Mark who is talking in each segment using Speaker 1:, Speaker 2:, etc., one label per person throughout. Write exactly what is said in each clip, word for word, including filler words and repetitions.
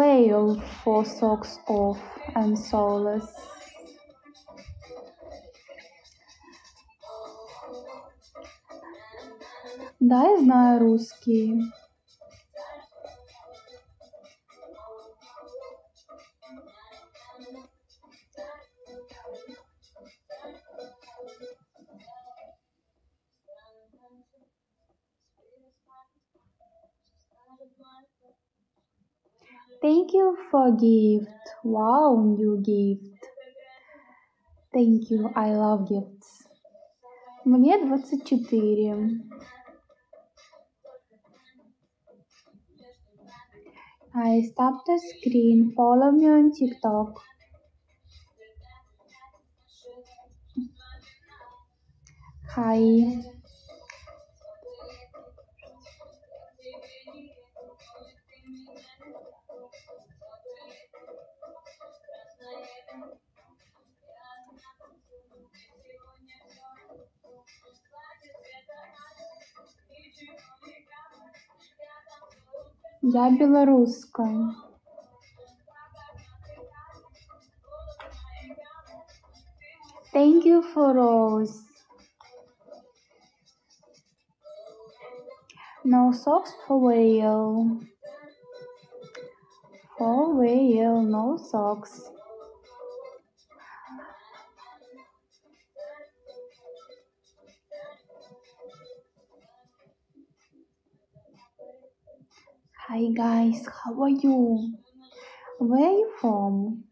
Speaker 1: Whale for socks off and soulless. Да, я знаю русский. Thank you for gift. Wow, new gift. Thank you, I love gifts. Мне двадцать четыре. I stopped the screen. Follow me on TikTok. Hi. Я белорусская. Thank you for rose. No socks for whale. For whale, no socks. Hi guys, how are you? Where are you from?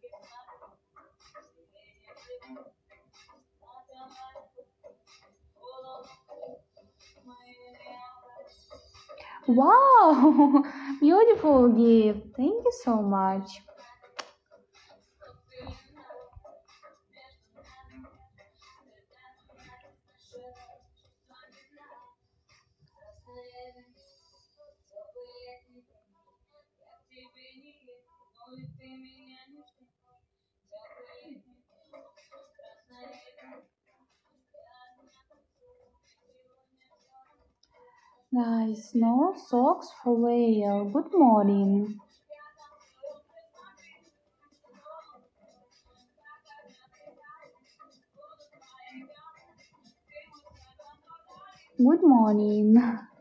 Speaker 1: Wow, beautiful gift. Thank you so much. Guys, no socks for whale. Good morning. Good morning.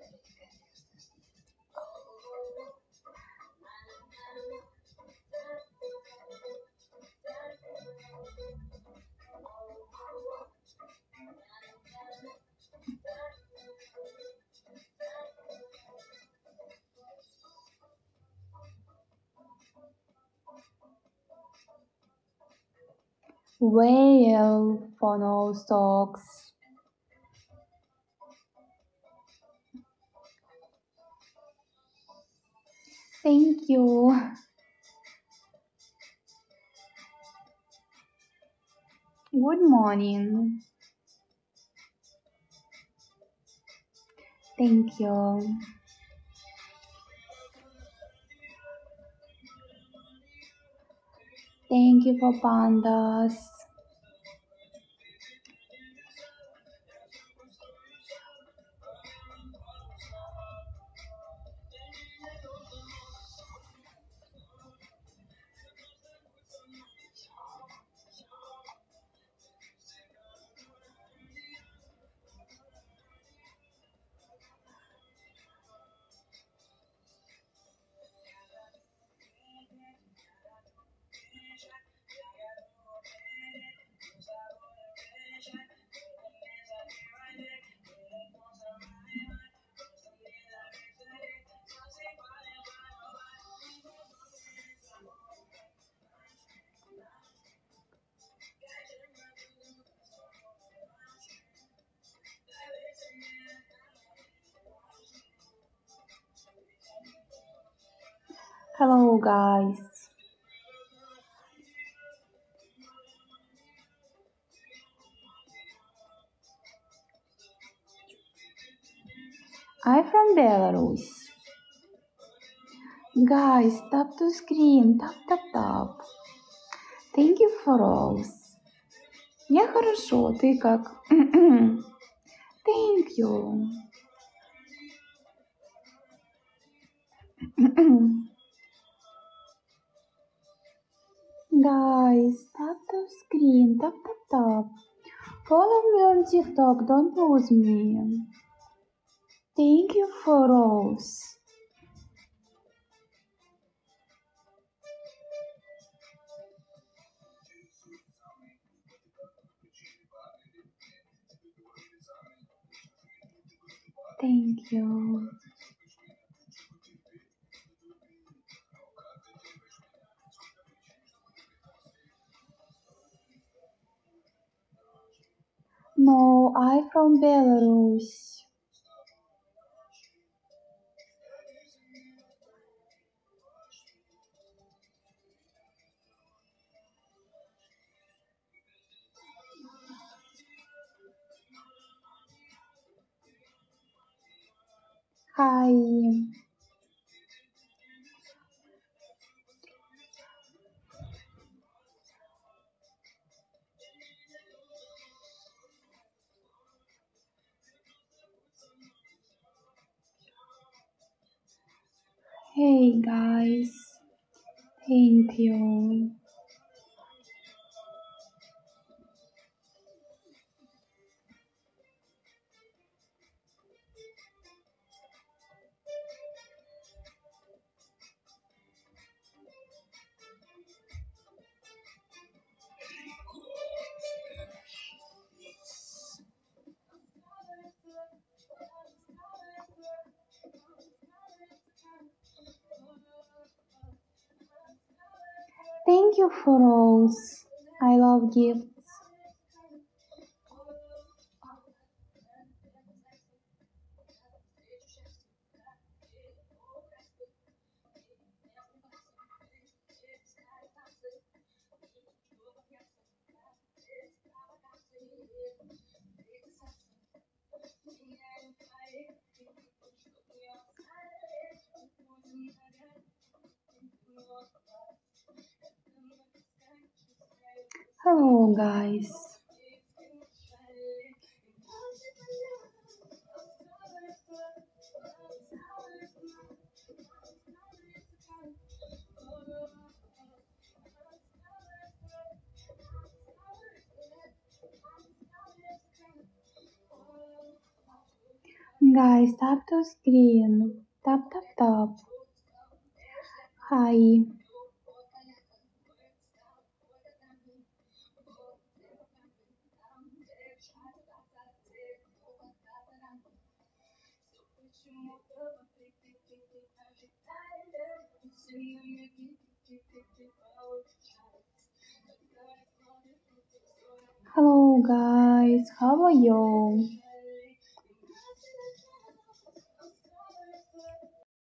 Speaker 1: Whale for no socks. Thank you. Good morning. Thank you. Thank you for pandas. Hello guys. I'm from Belarus. Guys, tap the screen. Tap, tap, tap. Thank you for rose. Я хорошо, ты как? Thank you. Guys, tap the screen, tap tap tap. Follow me on TikTok, don't lose me. Thank you for Rose. Thank you. No, I from Belarus. Hi. Hey guys. Thank you. Thank you for Rose. I love gifts. Hello guys. Guys, tap the screen. Tap tap tap. Hi. Hello guys, how are you?